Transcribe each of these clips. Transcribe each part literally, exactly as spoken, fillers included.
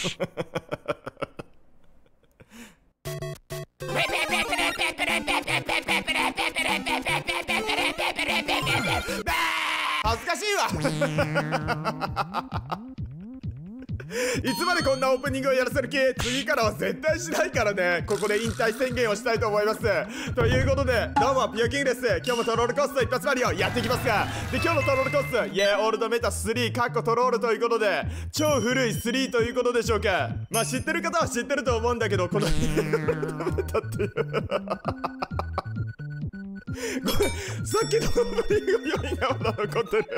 恥ずかしいわ。いつまでこんなオープニングをやらせる気？次からは絶対しないからね。ここで引退宣言をしたいと思います。ということで、どうもピヨキングです。今日もトロールコースト一発割りをやっていきますが、で今日のトロールコース、イエーオールドメタスリーかっこトロールということで、超古いスリーということでしょうか。まあ知ってる方は知ってると思うんだけど、このイエーオールドメタっていうごめん、さっきのオープニング余韻がまだ残ってる。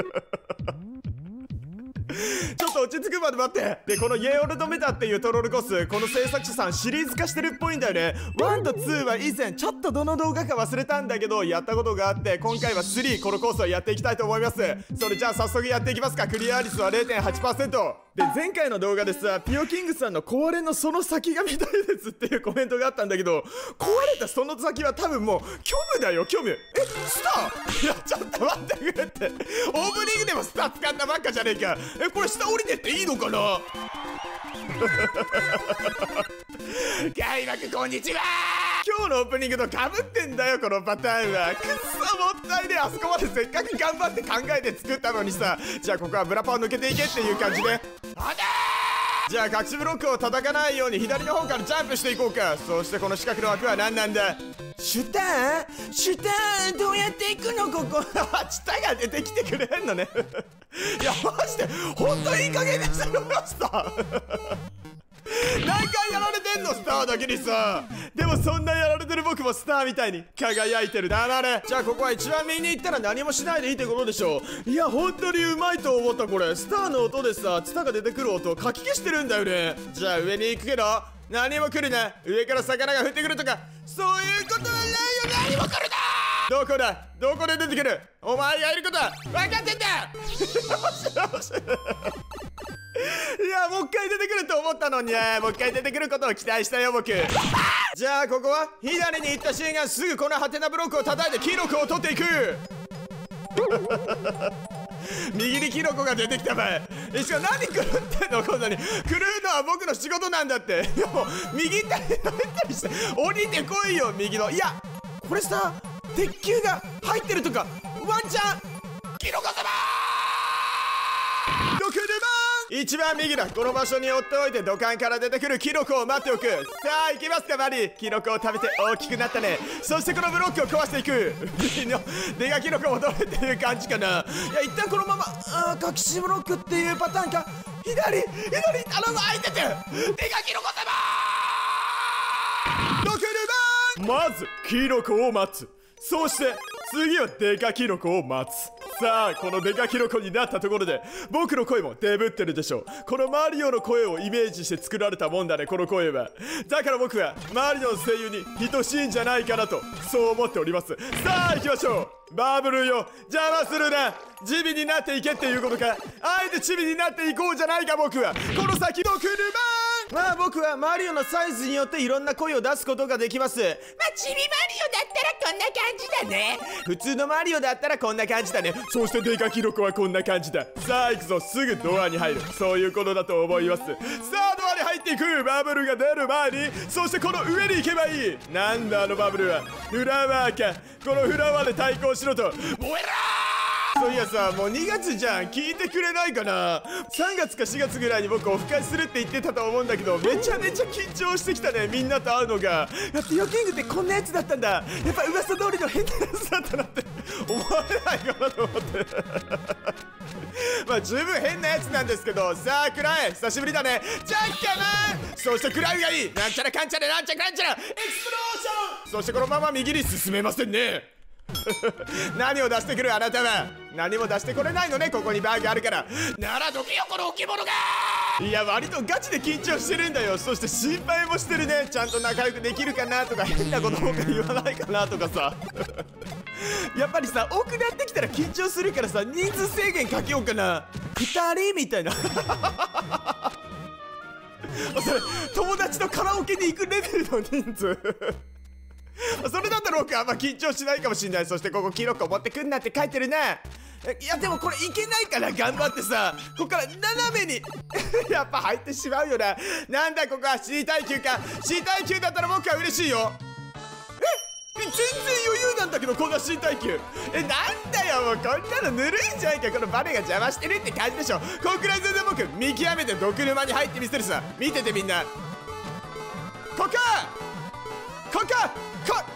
ちょっと落ち着くまで待って。で、このイエーオールドメタっていうトロールコース、この制作者さんシリーズ化してるっぽいんだよね。ワンとツーは以前ちょっとどの動画か忘れたんだけどやったことがあって、今回はスリーこのコースをやっていきたいと思います。それじゃあ早速やっていきますか。クリア率は れいてんはちパーセント で、前回の動画でさ、ピヨキングさんの壊れのその先が見たいですっていうコメントがあったんだけど、壊れたその先は多分もう虚無だよ、虚無。え、スター？いやちょっと待ってくれって。オープニングでもスター使ったばっかじゃねえか。え、これ下降りてっていいのかな？開幕こんにちは。今日のオープニングとかぶってんだよ、このパターンは。くっそもったいねえ。あそこまでせっかく頑張って考えて作ったのにさ。じゃあここはブラパンを抜けていけっていう感じで、じゃあ隠しブロックを叩かないように左の方からジャンプしていこうか。そしてこの四角の枠は何なんだ？シュターン？シュターンどうやって行くのここ？チタが出てきてくれんのね。いやマジでほんといい加減にしてくれました。何回やられてんのスターだけにさ。でもそんなやられてる僕もスターみたいに輝いてる。黙れ。じゃあここは一番右に行ったら何もしないでいいってことでしょ。いや本当にうまいと思った。これスターの音でさ、ツタが出てくる音をかき消してるんだよね。じゃあ上に行くけど何も来るな。上から魚が降ってくるとかそういうことはないよ。何も来るな。どこだ？どこで出てくる？お前がいることは分かってんだ。いやもう一回出てくると思ったのにね。もう一回出てくることを期待したよ僕。じゃあここは左に行った瞬間すぐこのハテナブロックを叩いてキノコを取っていく。右にキノコが出てきたばい。え、しかも何狂ってんの？こんなに狂うのは僕の仕事なんだって。いやもう右行ったり左行ったりして降りてこいよ右の。いやこれさ鉄球が入ってるとかワンチャン。キノコ様ドクルマン一番右だ。この場所に追っておいて土管から出てくるキノコを待っておく。さあ行きますかマリー。キノコを食べて大きくなったね。そしてこのブロックを壊していく。デカキノコも取れっていう感じかな。いや一旦このままあ隠しブロックっていうパターンか。左左頼む。開いててデカキノコ様ドクルマン。まずキノコを待つ。そして次はデカキノコを待つ。さあこのデカキノコになったところで僕の声もデブってるでしょう。このマリオの声をイメージして作られたもんだねこの声は。だから僕はマリオの声優に等しいんじゃないかなとそう思っております。さあ行きましょう。バブルよ邪魔するな。チビになっていけっていうことか。あえてチビになっていこうじゃないか僕は。この先の車。まあ僕はマリオのサイズによっていろんな声を出すことができます。まあチビマリオだったらこんな感じだね。普通のマリオだったらこんな感じだね。そしてデカキノコはこんな感じだ。さあ行くぞ。すぐドアに入る。そういうことだと思います。さあドアに入っていく。バブルが出る前にそしてこの上に行けばいい。なんだあのバブルは。フラワーか。このフラワーで対抗しろと。燃えろー。そういやさもうにがつじゃん。聞いてくれないかな。さんがつかしがつぐらいに僕オフ会するって言ってたと思うんだけどめちゃめちゃ緊張してきたね。みんなと会うのが。ピヨキングってこんなやつだったんだ。やっぱ噂通りの変なやつだったなって思われないかなと思ってまあ十分変なやつなんですけど。さあクライ久しぶりだね。ジャッキャマン。そしてクライがいい。なんちゃらかんちゃらなんちゃらかんちゃらエクスプローション。そしてこのまま右に進めませんね。何を出してくるあなたは。何も出してこれないのね。ここにバーグあるから。ならどけよこの置物が。いや割とガチで緊張してるんだよ。そして心配もしてるね。ちゃんと仲良くできるかなとか変なことばっか言わないかなとかさやっぱりさ多くなってきたら緊張するからさ人数制限かけようかな。ふたりみたいなそれ友達とカラオケに行くレベルの人数それだったら僕あんま緊張しないかもしんない。そしてここキノコ持ってくんなって書いてるな。 いやでもこれいけないから頑張ってさ、ここから斜めにやっぱ入ってしまうよな。なんだここは C 耐久か。 C 耐久だったら僕は嬉しいよ。え全然余裕なんだけど、こんな C 耐久。えなんだよもうこんなのぬるいんじゃないか。このバネが邪魔してるって感じでしょ。こんくらい全然僕見極めて毒沼に入ってみせるさ。見ててみんな。こここここここ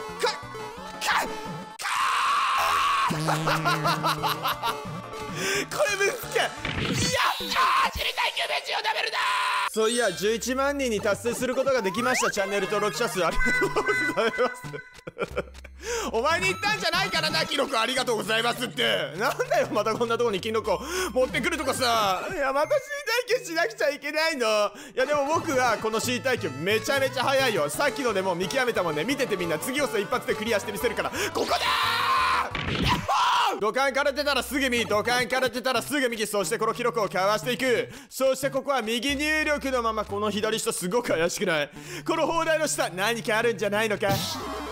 これむずか。いやあ知りたい救命士を食べるな。そういやじゅういちまんにんに達成することができました。チャンネル登録者数ありがとうございますお前に言ったんじゃないからな、キノコありがとうございますって。なんだよまたこんなとこにキノコ持ってくるとかさ。いやまた C 耐久しなくちゃいけないの。いやでも僕はこの C 耐久めちゃめちゃ早いよ。さっきのでもう見極めたもんね。見ててみんな、次こそ一発でクリアしてみせるから。ここだー土管から出たらすぐ右、土管から出たらすぐ右。そしてこのキノコをかわしていく。そしてここは右入力のまま。この左下すごく怪しくない？この砲台の下何かあるんじゃないのか。あっ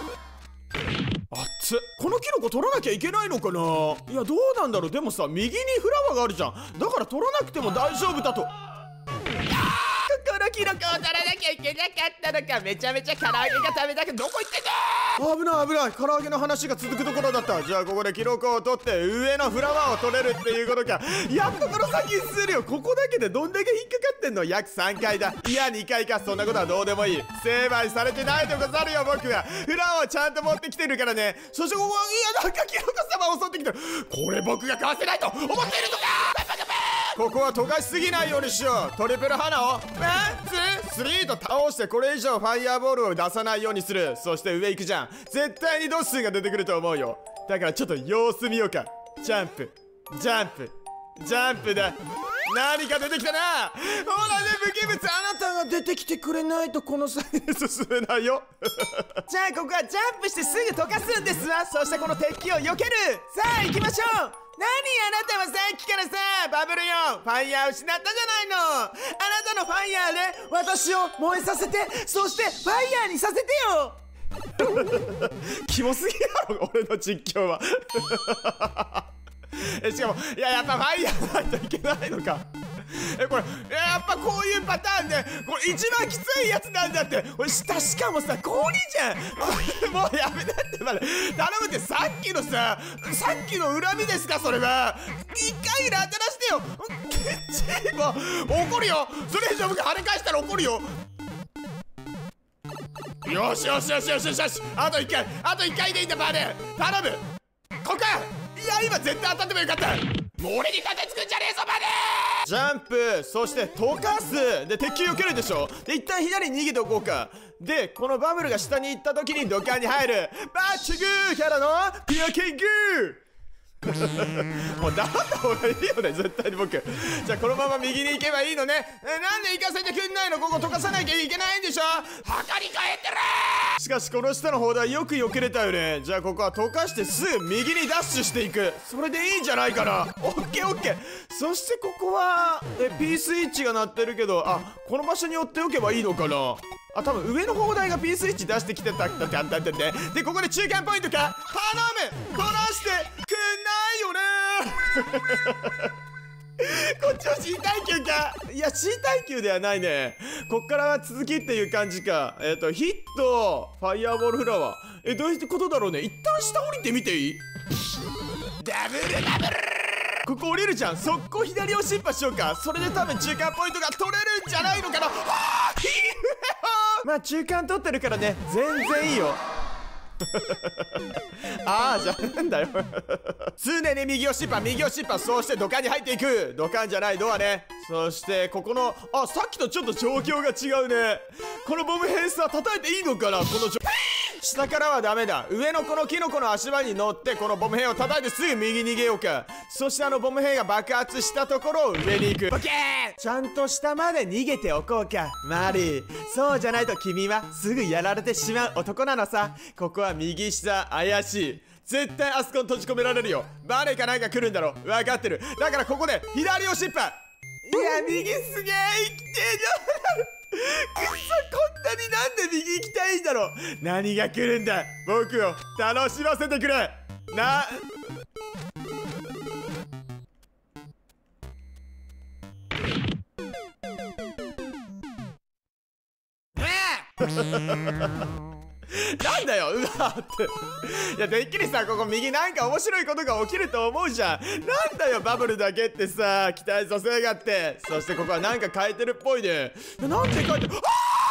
つ、このキノコ取らなきゃいけないのかな。いやどうなんだろう。でもさ右にフラワーがあるじゃん。だから取らなくても大丈夫だと。このキノコを取らなきゃいけなかったのか。めちゃめちゃ唐揚げが食べたく。どこ行ってんだ。危ない危ない。唐揚げの話が続くところだった。じゃあここでキノコを取って上のフラワーを取れるっていうことか。やっとこの先するよ。ここだけでどんだけ引っかかってんの。約さんかいだ。いやにかいか。そんなことはどうでもいい。成敗されてないでござるよ。僕はフラワーをちゃんと持ってきてるからね。そしてここはいやなんかキノコ様を襲ってきてる。これ僕がかわせないと思っているのか。ここは溶かしすぎないようにしよう。トリプル花をワンツースリーと倒して、これ以上ファイヤーボールを出さないようにする。そして上行くじゃん。絶対にドッスンが出てくると思うよ。だからちょっと様子見ようか。ジャンプジャンプジャンプだ。何か出てきたな。ほらね無機物。あなたが出てきてくれないとこの先に進めないよじゃあここはジャンプしてすぐ溶かすんですわ。そしてこの敵を避ける。さあ行きましょう。何あなたはさっきからさバブルよファイヤー失ったじゃないの。あなたのファイヤーで私を燃えさせて、そしてファイヤーにさせてよキモすぎやろ俺の実況はえしかもいややっぱファイヤーないといけないのか。えこれえやっぱこういうパターンでこれ一番きついやつなんだって。これ下しかもさ氷じゃんもうやめなってまで頼むって。さっきのささっきの恨みですかそれは。一回ラテラしてよケチもう怒るよ。それ以上僕跳ね返したら怒るよ。よしよしよしよしよしよし。あと一回あと一回でいいんだバーデン頼む。ここか。いや今絶対当たってもよかった。もう俺に立てつくんじゃねえぞバーデン。ジャンプそして溶かすで敵避けるでしょ。で一旦左に逃げておこうか。でこのバブルが下に行った時に土管に入る。バッチグーキャラのピアキングもうだった方がいいよね絶対に僕。じゃあこのまま右に行けばいいのね。えなんで行かせてくんないの。ここ溶かさなきゃいけないんでしょ。はかり替えてる。しかしこの下の砲台よく避けれたよね。じゃあここは溶かしてすぐ右にダッシュしていく。それでいいんじゃないかな。オッケーオッケー。そしてここはえ P スイッチが鳴ってるけど、あこの場所に寄っておけばいいのかな。あ多分上の砲台が P スイッチ出してきてたんだってあんたってね。でここで中間ポイントか。頼む殺してくんないよねこっちは C 耐久か。いや C 耐久ではないね。こっからは続きっていう感じか。えっ、ー、とヒットファイヤーボールフラワー。えどういうことだろうね。一旦下降りてみていい。ダブルダブル。ここ降りるじゃん。速攻左を進破しようか。それで多分中間ポイントが取れるんじゃないのかな。まあ中間取ってるからね全然いいよああじゃあなんだよ常に右をシッパ右をシッパ。そうして土管に入っていく。土管じゃないドアね。そしてここのあさっきとちょっと状況が違うね。このボムヘイスは叩いていいのかな。この下からはダメだ。上のこのキノコの足場に乗ってこのボム兵を叩いてすぐ右に逃げようか。そしてあのボム兵が爆発したところを上に行く。オッケー。ちゃんと下まで逃げておこうかマリー。そうじゃないと君はすぐやられてしまう男なのさ。ここは右下怪しい。絶対あそこに閉じ込められるよ。バレかなんか来るんだろ。分かってる。だからここで左を失敗。いや右すげえ生きてるよくっそこんなになんで右行きたいんだろう。何が来るんだ。僕を楽しませてくれな。 なんだようわーっていやてっきりさここ右なんか面白いことが起きると思うじゃん。なんだよバブルだけってさ期待させやがって。そしてここはなんか変えてるっぽいね。なんで変えてる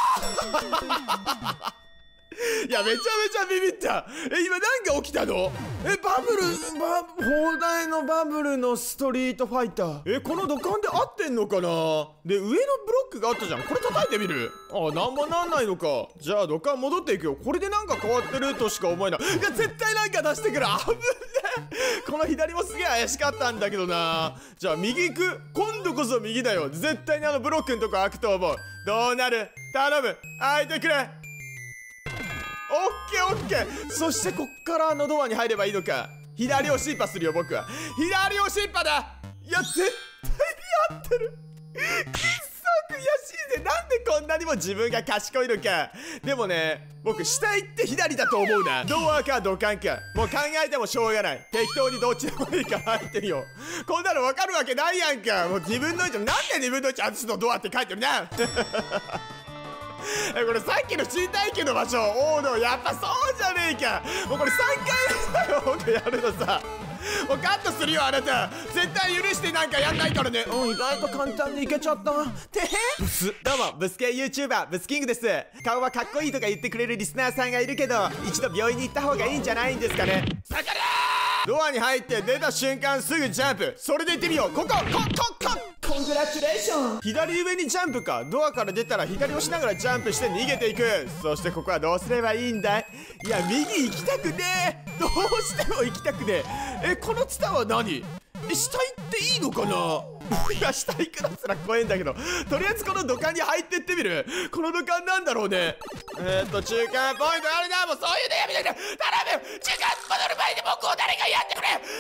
あいやめちゃめちゃビビった。え今なんか起きたの？えバブルバ放題のバブルのストリートファイター。えこの土管で合ってんのかな。で上のブロックがあったじゃん。これ叩いてみる。あなんもなんないのか。じゃあ土管戻っていくよ。これでなんか変わってるとしか思えない。いや絶対なんか出してくる。危ねこの左もすげえ怪しかったんだけどな。じゃあ右行く。今度こそ右だよ。絶対にあのブロックのとこ開くと思う。どうなる頼む開いてくれ。オッケーオッケー。そしてこっからあのドアに入ればいいのか。左をシンパするよ僕は。左をシンパだ。いや絶対に合ってる。くっそ悔しいぜ。なんでこんなにも自分が賢いのか。でもね僕下行って左だと思うな。ドアか土管かもう考えてもしょうがない。適当にどっちでもいいから入ってみよう。こんなの分かるわけないやんか。もうにぶんのいち。なんでにぶんのいち私のドアって書いてるなえこれさっきの身体級の場所。おーのやっぱそうじゃねえか。もうこれさんかいだよ僕やるのさ。もうカットするよあなた。絶対許してなんかやんないからね。うん意外と簡単にいけちゃったてへブス。どうもブス系 YouTuber ブスキングです。顔はかっこいいとか言ってくれるリスナーさんがいるけど一度病院に行った方がいいんじゃないんですかね。さかりゃー。ドアに入って出た瞬間すぐジャンプ。それで行ってみよう。こここここコングラチュレーション。左上にジャンプか。ドアから出たら左押しながらジャンプして逃げていく。そしてここはどうすればいいんだい。いや右行きたくねえ。どうしても行きたくねえ。えこのツタは何。え下行っていいのかないや下行くのすら怖えんだけどとりあえずこの土管に入ってってみる。この土管なんだろうね。えーっと中間ポイントあるな。もうそういうのやめてくれ頼む。中間戻る前に僕を誰かやってくれ。いや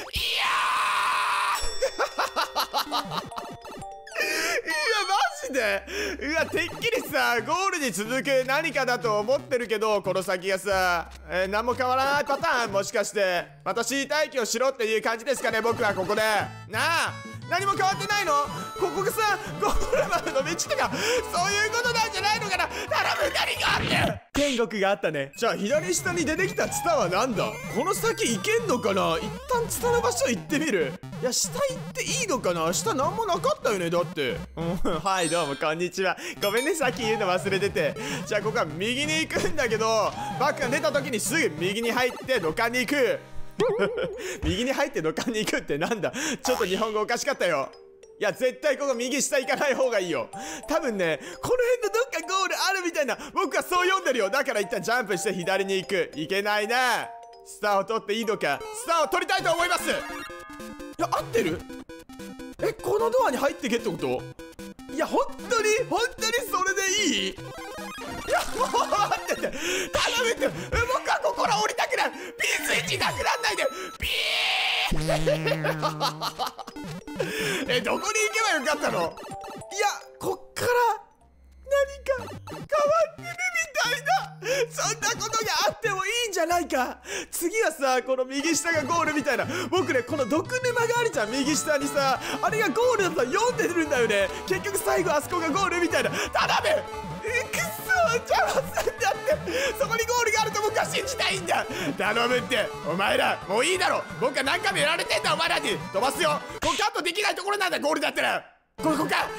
ーいやマジでうわてっきりさゴールに続く何かだと思ってるけどこの先がさ、えー、何も変わらないパターン。もしかして私待機をしろっていう感じですかね。僕はここでなあ何も変わってないの。ここがさゴールまでの道とかそういうことなんじゃないのかな。頼む何があって天国があったね。じゃあ左下に出てきたツタはなんだ。この先行けんのかな。一旦ツタの場所行ってみる。いや下行っていいのかな。下なんもなかったよねだって。うんはいどうもこんにちは。ごめんねさっき言うの忘れてて。じゃあここは右に行くんだけどバックが出た時にすぐ右に入って土管に行く右に入って土管に行くってなんだ。ちょっと日本語おかしかったよ。いや絶対ここ右下行かない方がいいよ。多分ねこの辺のどっかゴールあるみたいな。僕はそう読んでるよ。だから一旦ジャンプして左に行く。いけないな。スターを取っていいのか。スターを取りたいと思います。いや合ってる。えこのドアに入ってけってこと。いや本当に本当にそれでいい。いやもう待ってて頼むって。僕はここから降りたくない。ピースイッチなくなんないでピーえどこに行けばよかったの。いやこっから何か変わってるみたいな。そんなことがあってもいいんじゃないか。次はさこの右下がゴールみたいな。僕ねこの毒沼があるじゃん右下にさ。あれがゴールだと読んでるんだよね。結局最後あそこがゴールみたいな。頼むえくっそ邪魔すんだって。そこにゴールがあると僕は信じたいんだ。頼むって。お前らもういいだろ。僕は何回もやられてんだお前らに。飛ばすよ。もうカットできないところなんだゴールだったら。ここか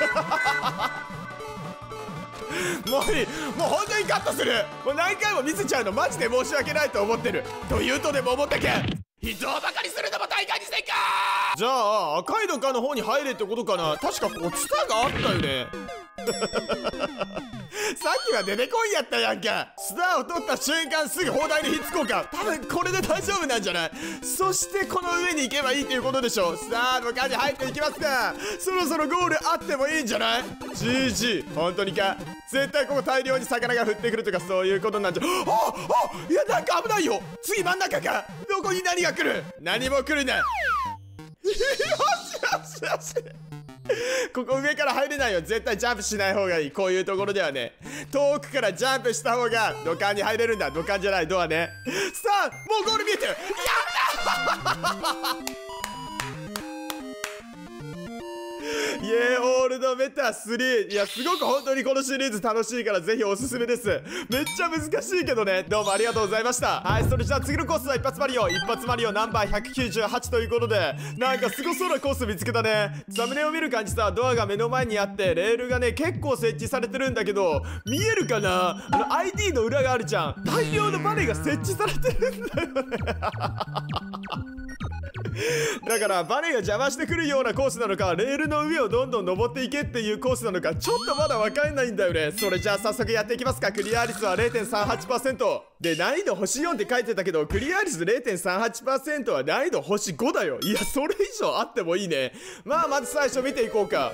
もういい。もう本当にカットする。もう何回も見せちゃうのマジで申し訳ないと思ってる。と言うとでも思ったけん人をバカにするのも大会にせんか。じゃあ赤いのかの方に入れってことかな。確かここツタがあったよねさっきは出てこいやったやんか。スターを取った瞬間すぐ砲台にひっつこうか。多分これで大丈夫なんじゃない。そしてこの上に行けばいいっていうことでしょ。スターの間に入っていきますか。そろそろゴールあってもいいんじゃない。 ジージー 本当にか。絶対ここ大量に魚が降ってくるとかそういうことなんじゃ。ああいやなんか危ないよ。次真ん中か。どこに何が来る。何も来るなよしよしよしここ上から入れないよ。絶対ジャンプしない方がいい。こういうところではね遠くからジャンプした方が土管に入れるんだ。土管じゃないドアね。さあもうゴール見えてる。やったイエーオールドメタスリー。いやすごく本当にこのシリーズ楽しいからぜひおすすめです。めっちゃ難しいけどね。どうもありがとうございました。はい、それじゃあ次のコースは一発マリオ。一発マリオナンバーひゃくきゅうじゅうはちということで、なんかすごそうなコース見つけたね。サムネを見る感じさ、ドアが目の前にあってレールがね結構設置されてるんだけど、見えるかな、あの アイディー の裏があるじゃん。大量のバネが設置されてるんだよねだからバネが邪魔してくるようなコースなのか、レールの上をどんどん登っていけっていうコースなのか、ちょっとまだ分かんないんだよね。それじゃあ早速やっていきますか。クリア率は れいてんさんはちパーセント で、難易度星よんって書いてたけど、クリア率 れいてんさんはちパーセント は難易度星ごだよ。いやそれ以上あってもいいね。まあまず最初見ていこうか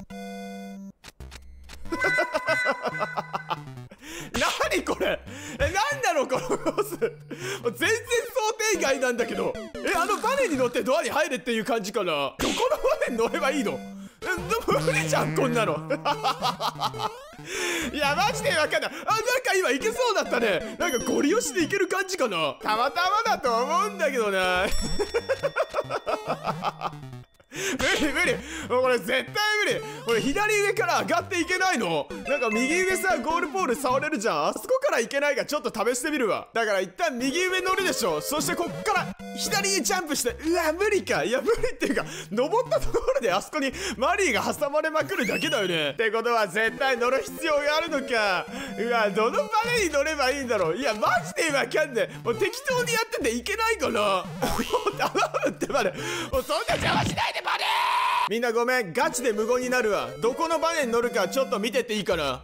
何これ、え、なんだろうこのコース全然想定外なんだけど。え、あのバネに乗ってドアに入れっていう感じかな。どこのバネに乗ればいいの。え、でも無理じゃんこんなのいやマジでわかんない。あ、なんか今いけそうだったね。なんかゴリ押しでいける感じかな。たまたまだと思うんだけどな無理無理、もうこれ絶対無理。これ左上から上がっていけないの。なんか右上さゴールポール触れるじゃん。あそこからいけないかちょっと試してみるわ。だから一旦右上乗るでしょ。そしてこっから左にジャンプして、うわ無理か。いや無理っていうか、登ったところであそこにマリーが挟まれまくるだけだよね。ってことは絶対乗る必要があるのか。うわどのバネに乗ればいいんだろう。いやマジでわかんねえ。もう適当にやってていけないかなもう頼むってバネ、もうそんな邪魔しないでバネ。みんなごめん、ガチで無言になるわ。どこのバネに乗るかちょっと見てっていいかな。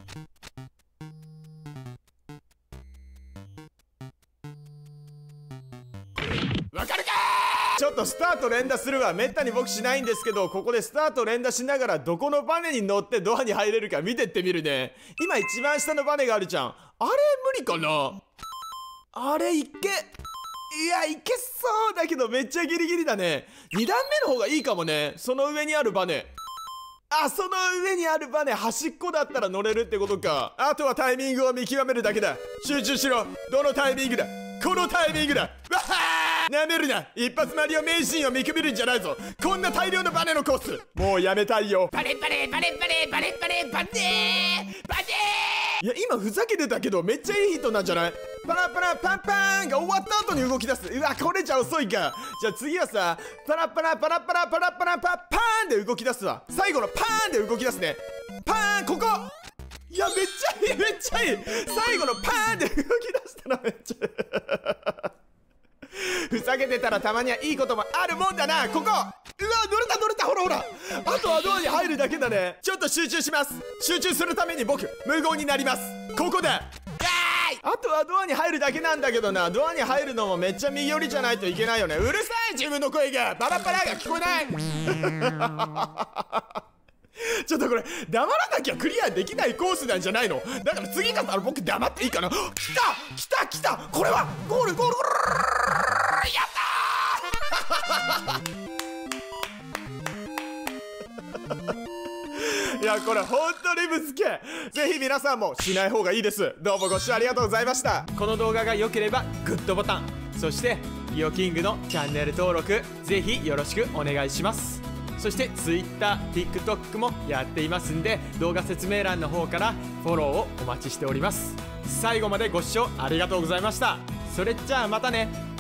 わかるかー。ちょっとスタート連打するわ。めったに僕しないんですけど、ここでスタート連打しながらどこのバネに乗ってドアに入れるか見てってみるね。今一番下のバネがあるじゃん。あれ無理かな。あれいけ、いやいけそうだけどめっちゃギリギリだね。に段目の方がいいかもね。その上にあるバネ、あ、その上にあるバネ端っこだったら乗れるってことか。あとはタイミングを見極めるだけだ。集中しろ。どのタイミングだ。このタイミングだ。わはー、なめるな。一発マリオ名人を見くびるんじゃないぞ。こんな大量のバネのコースもうやめたいよ。バネバネバネバネバネバネバネバネ。いや今ふざけてたけどめっちゃいいヒットなんじゃない。パラパラパンパンが終わった後に動き出す。うわこれじゃ遅いか。じゃあ次はさ、パラパラパラパラパラパラパパーンで動き出すわ。最後のパーンで動き出すね。パーン、ここ。いやめっちゃいいめっちゃいい。最後のパーンで動き出したらめっちゃいいふざけてたらたまにはいいこともあるもんだな。ここ、うわ乗れた乗れた、ほらほら。あとはドアに入るだけだね。ちょっと集中します。集中するために僕無言になります。ここだ。あとはドアに入るだけなんだけどな。ドアに入るのもめっちゃ右寄りじゃないといけないよね。うるさい、自分の声がパラパラが聞こえないちょっとこれ黙らなきゃクリアできないコースなんじゃないの。だから次だったら僕黙っていいかな。来た来た来た、これはゴールゴールゴール、やったーいやこれ本当に難しい。ぜひ皆さんもしない方がいいです。どうもご視聴ありがとうございました。この動画が良ければグッドボタン、そしてリオキングのチャンネル登録ぜひよろしくお願いします。そして Twitter、TikTok もやっていますんで、動画説明欄の方からフォローをお待ちしております。最後までご視聴ありがとうございました。それじゃあまたね。